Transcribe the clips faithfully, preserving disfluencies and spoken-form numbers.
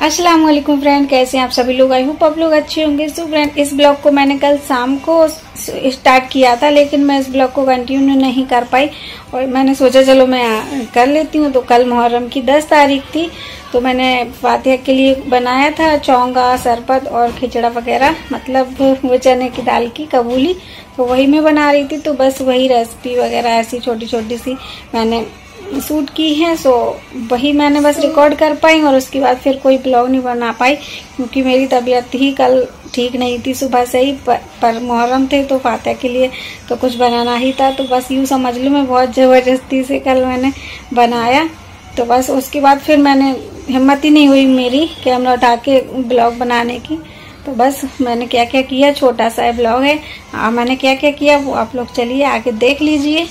अस्सलाम वालेकुम फ्रेंड, कैसे हैं आप सभी लोग। आई होप आप लोग अच्छे होंगे। सो फ्रेंड, इस ब्लॉग को मैंने कल शाम को स्टार्ट किया था, लेकिन मैं इस ब्लॉग को कंटिन्यू नहीं कर पाई और मैंने सोचा चलो मैं कर लेती हूँ। तो कल मुहर्रम की दस तारीख थी, तो मैंने फातिहा के लिए बनाया था चौंगा, शरबत और खिचड़ा वगैरह, मतलब वो चने की दाल की कबूली। तो वही मैं बना रही थी, तो बस वही रेसिपी वगैरह ऐसी छोटी छोटी सी मैंने शूट की है। सो वही मैंने बस रिकॉर्ड कर पाई और उसके बाद फिर कोई ब्लॉग नहीं बना पाई, क्योंकि मेरी तबीयत ही कल ठीक नहीं थी सुबह से ही। पर, पर मुहर्रम थे तो फातिहा के लिए तो कुछ बनाना ही था। तो बस यूँ समझ लो मैं बहुत ज़बरदस्ती से कल मैंने बनाया। तो बस उसके बाद फिर मैंने हिम्मत ही नहीं हुई मेरी कैमरा उठा के ब्लॉग बनाने की। तो बस मैंने क्या क्या किया, छोटा सा ब्लॉग है। आ, मैंने क्या क्या किया वो आप लोग चलिए आगे देख लीजिए।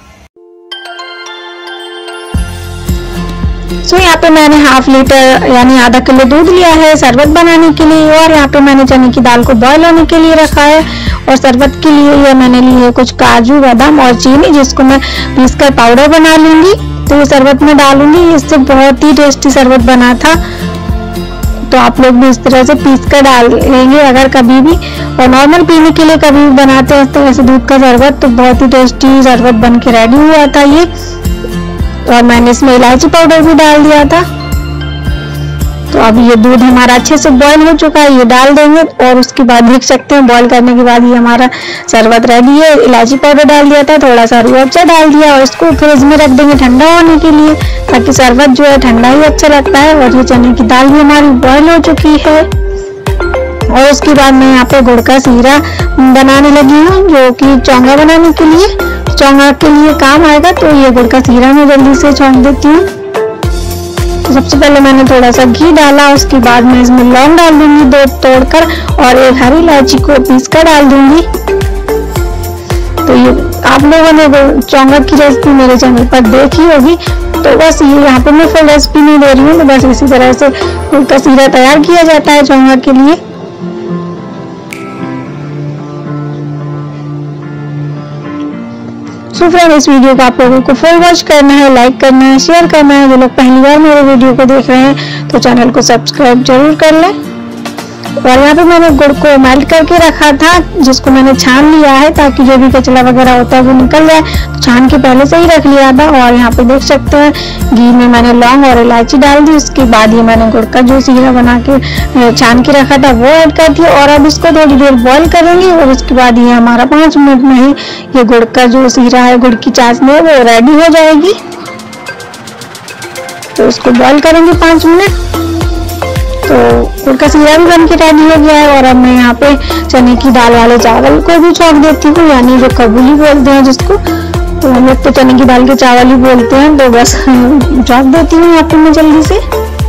सो so, यहाँ पे मैंने हाफ लीटर यानी आधा किलो दूध लिया है शरबत बनाने के लिए, और यहाँ पे मैंने चने की दाल को बॉयल होने के लिए रखा है। और शरबत के लिए ये मैंने ली है कुछ काजू, बादाम और चीनी, जिसको मैं पीस कर पाउडर बना लूंगी। तो ये शरबत में डालूंगी, इससे बहुत ही टेस्टी शरबत बना था। तो आप लोग भी इस तरह से पीस कर डाल लेंगे अगर कभी भी, और नॉर्मल पीने के लिए कभी भी बनाते हैं इस तरह से दूध का शरबत, तो बहुत ही टेस्टी शरबत बन के रेडी हुआ था ये। और मैंने इसमें इलायची पाउडर भी डाल दिया था। तो अब ये दूध हमारा अच्छे से बॉईल हो चुका है, ये डाल देंगे और उसके बाद देख सकते हैं बॉईल करने के बाद ये हमारा शरबत रेडी है। इलायची पाउडर डाल दिया था, थोड़ा सा रूह अफ़ज़ा डाल दिया और इसको फ्रिज में रख देंगे ठंडा होने के लिए, ताकि शरबत जो है ठंडा ही अच्छा लगता है। और ये चने की दाल भी हमारी बॉईल हो चुकी है। और उसके बाद मैं यहाँ पे गुड़ का सीरा बनाने लगी हूँ, जो कि चौंगा बनाने के लिए चौंगा के लिए काम आएगा। तो ये गुड़ का सीरा मैं जल्दी से छौंक देती हूँ। तो सबसे पहले मैंने थोड़ा सा घी डाला, उसके बाद मैं इसमें लौंग डाल दूंगी दो तोड़कर, और एक हरी इलायची को पीस कर डाल दूंगी। तो ये आप लोगों ने चौंगा की रेसिपी मेरे चैनल पर देखी होगी। तो बस ये यहाँ पे मैं फुल रेसिपी नहीं दे रही हूँ। तो बस इसी तरह से गुड़ का सीरा तैयार किया जाता है चौंगा के लिए। तो फ्रेंड, इस वीडियो को आप लोगों को फुल वॉच करना है, लाइक करना है, शेयर करना है। जो लोग पहली बार मेरे वीडियो को देख रहे हैं तो चैनल को सब्सक्राइब जरूर कर लें। और यहाँ पे मैंने गुड़ को मेल्ट करके रखा था, जिसको मैंने छान लिया है ताकि जो भी कचरा वगैरह होता है वो निकल जाए। तो छान के पहले से ही रख लिया था। और यहाँ पे देख सकते हैं घी में मैंने लौंग और इलायची डाल दी। उसके बाद ये मैंने गुड़ का जो सीरा बना के छान के रखा था वो ऐड कर दिया। और अब इसको थोड़ी देर बॉईल करेंगे और उसके बाद ये हमारा पाँच मिनट में ही ये गुड़ का जो सीरा है, गुड़ की चाशनी है, वो रेडी हो जाएगी। तो इसको बॉईल करेंगे पाँच मिनट। तो गुड़ का सीरा भी बन के रेडी हो गया है। और अब मैं यहाँ पे चने की दाल वाले चावल को भी छौंक देती हूँ, यानी जो कबूली बोलते हैं जिसको, तो हम लोग तो चने की दाल के चावल ही बोलते हैं। तो बस छौंक देती हूँ यहाँ पे मैं जल्दी से।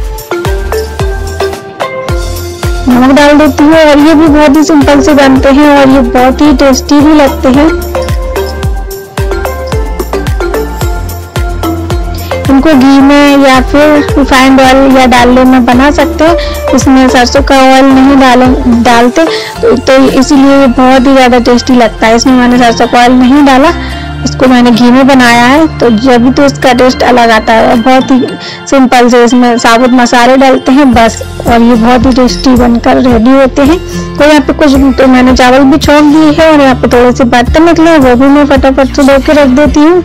नमक डाल देती हूँ। और ये भी बहुत ही सिंपल से बनते हैं और ये बहुत ही टेस्टी भी लगते हैं। इनको घी में या फिर रिफाइंड ऑयल या डालने में बना सकते हैं। इसमें सरसों का ऑयल नहीं डाले डालते तो, तो इसीलिए ये बहुत ही ज़्यादा टेस्टी लगता है। इसमें मैंने सरसों का ऑयल नहीं डाला, इसको मैंने घी में बनाया है, तो जब भी तो इसका टेस्ट अलग आता है। बहुत ही सिंपल से इसमें साबुत मसाले डालते हैं बस, और ये बहुत ही टेस्टी बनकर रेडी होते हैं। तो यहाँ पे कुछ तो मैंने चावल भी छौंक दिए हैं और यहाँ पे थोड़े से बर्तन निकले, वो भी मैं फटाफट से धो के रख देती हूँ।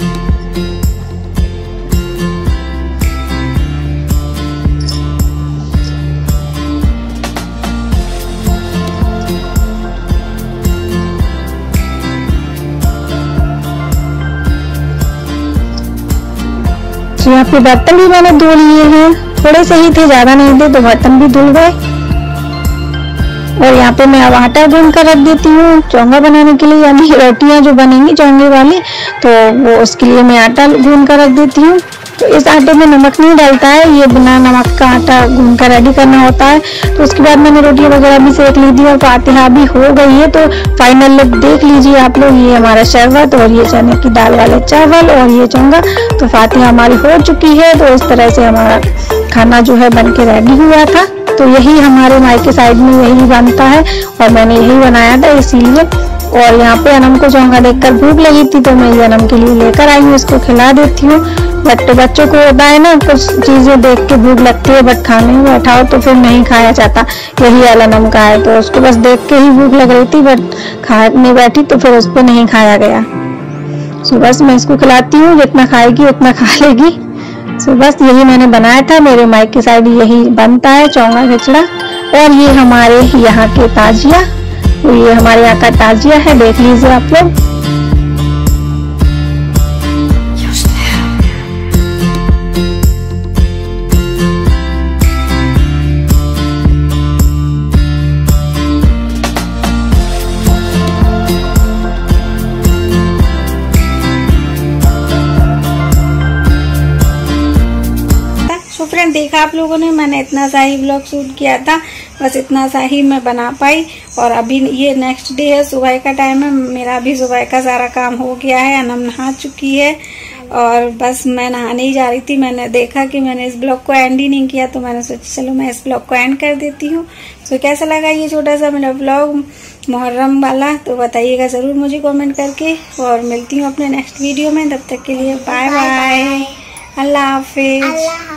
यहाँ पे बर्तन भी मैंने धो लिए हैं, थोड़े से ही थे, ज्यादा नहीं थे, तो बर्तन भी धुल गए। और यहाँ पे मैं अब आटा गूंद कर रख देती हूँ चौंगा बनाने के लिए, यानी रोटियां जो बनेंगी चौंगे वाली, तो वो उसके लिए मैं आटा गूंद कर रख देती हूँ। तो इस आटे में नमक नहीं डलता है, ये बिना नमक का आटा गूंद कर रेडी करना होता है। तो उसके बाद मैंने रोटियां वगैरह भी सेक ली थी और फातिहा भी हो गई है। तो फाइनल लुक देख लीजिए आप लोग, ये हमारा शरबत और ये चने की दाल वाले चावल और ये चौंगा, तो फातिहा हमारी हो चुकी है। तो इस तरह से हमारा खाना जो है बन के रेडी हुआ था। तो यही हमारे मायके साइड में यही बनता है और मैंने यही बनाया था, इसीलिए और यहाँ पे अनम को चोंगा देखकर भूख लगी थी तो मैं ये अनम के लिए लेकर आई हूँ, इसको खिला देती हूँ। बट बच्चों को होता है ना, कुछ चीजें देख के भूख लगती है बट खाने में बैठाओ तो फिर नहीं खाया जाता। यही वाला अनम का है, तो उसको बस देख के ही भूख लग रही थी बट खाने बैठी तो फिर उसको नहीं खाया गया। सो बस मैं इसको खिलाती हूँ, जितना खाएगी उतना खा लेगी। सो बस यही मैंने बनाया था, मेरे माइक की साइड यही बनता है चोंगा खिचड़ा। और ये हमारे यहाँ के ताजिया, तो ये हमारे यहाँ का ताजिया है, देख लीजिए आप लोग। फ्रेंड देखा आप लोगों ने, मैंने इतना सा ही ब्लॉग शूट किया था, बस इतना सा ही मैं बना पाई। और अभी ये नेक्स्ट डे है, सुबह का टाइम है, मेरा भी सुबह का सारा काम हो गया है। अनम नहा चुकी है और बस मैं नहाने ही जा रही थी। मैंने देखा कि मैंने इस ब्लॉग को एंड ही नहीं किया तो मैंने सोचा चलो मैं इस ब्लॉग को एंड कर देती हूँ। तो कैसा लगा ये छोटा सा मेरा ब्लॉग मुहर्रम वाला, तो बताइएगा ज़रूर मुझे कमेंट करके। और मिलती हूँ अपने नेक्स्ट वीडियो में, तब तक के लिए बाय बाय, अल्लाह हाफिज।